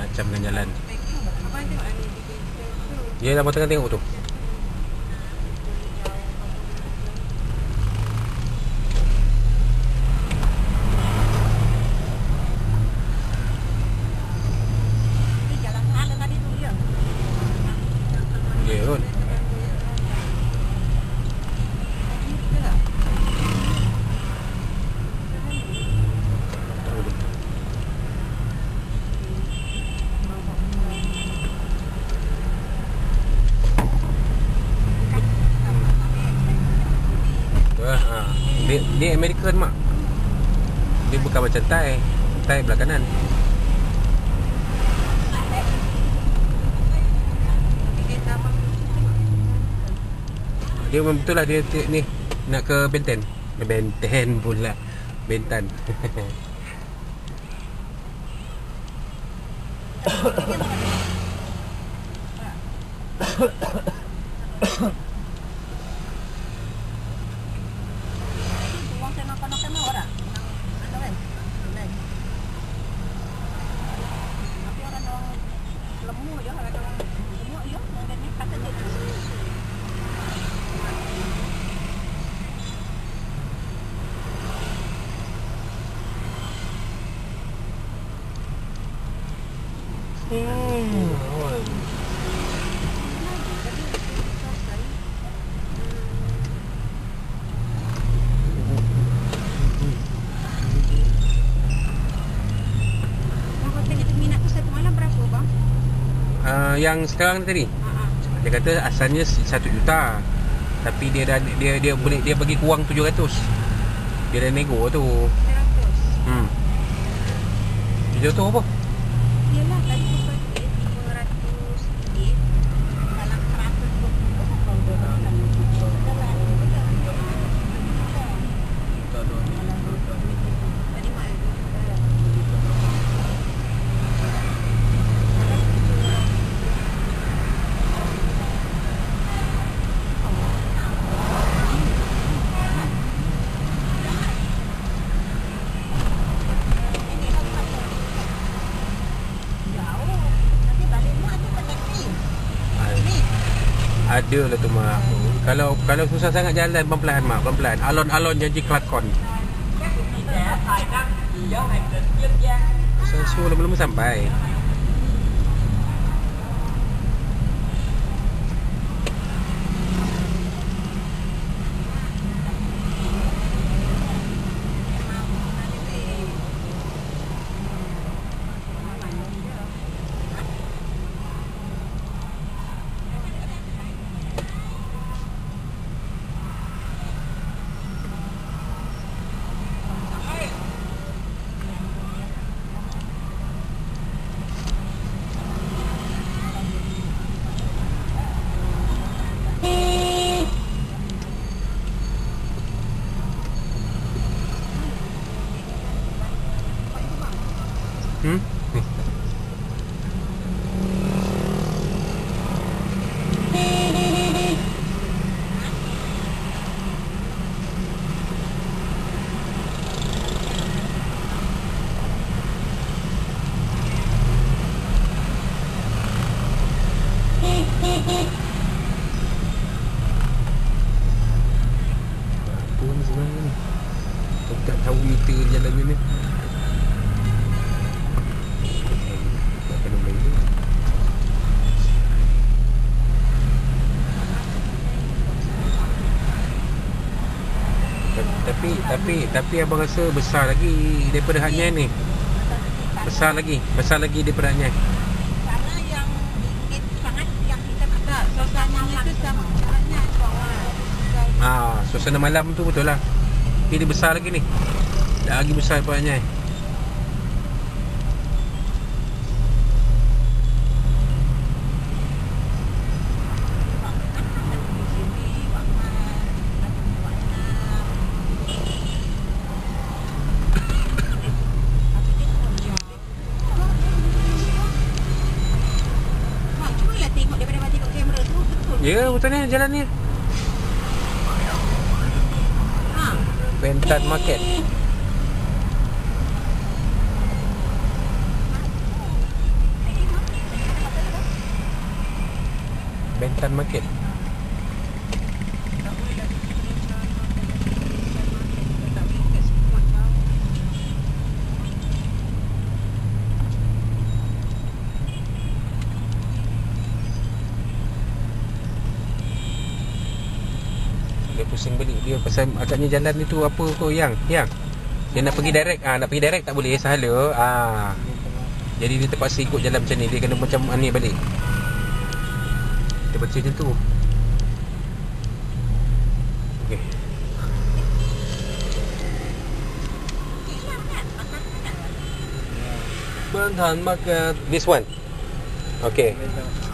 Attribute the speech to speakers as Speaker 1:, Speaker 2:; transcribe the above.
Speaker 1: macam dengan jalan. Dia dah tengah tengok tu. Dia kot. Dia American mak. Dia bukan macam Thai. Thai belah kanan. Dia memang betul lah dia ni nak ke Benten. Benten pula. Bentan. Yang sekarang tadi dia kata asalnya 1 juta, tapi dia boleh dia bagi kurang 700. Dia dah nego tu 700 apa?
Speaker 2: Yalah tadi tu 500 sikit dalam 100.
Speaker 1: Ada lah tu mak. Kalau susah sangat jalan pelan-pelan mak, pelan-pelan. Alon-alon janji kelakon. So belum sampai. Tak tahu meter jalan ni. Tapi abang rasa besar lagi daripada Hanya ni. Besar lagi daripada Hanya.
Speaker 2: Karena yang dikit sangat yang kita tak suasananya tu sama Hanya bawah.
Speaker 1: Suasana malam tu betul lah. Tapi dia besar lagi ni. Dah lagi besar daripada Hanya. Ya, betul ni jalan ni. Bentan Market. Sultan Market.
Speaker 2: Tak boleh lagi kita jalan makan kat Sultan Market. Kita tak boleh kat Singapore jauh.
Speaker 1: Dia pusing balik dia pasal agaknya jalan itu apa kau yang dia nak pergi direct, nak pergi direct tak boleh sahala. Jadi dia terpaksa ikut jalan macam ni. Dia kena macam ni balik. Dia baca macam tu. Okey. Sultan Market. This one. Okay.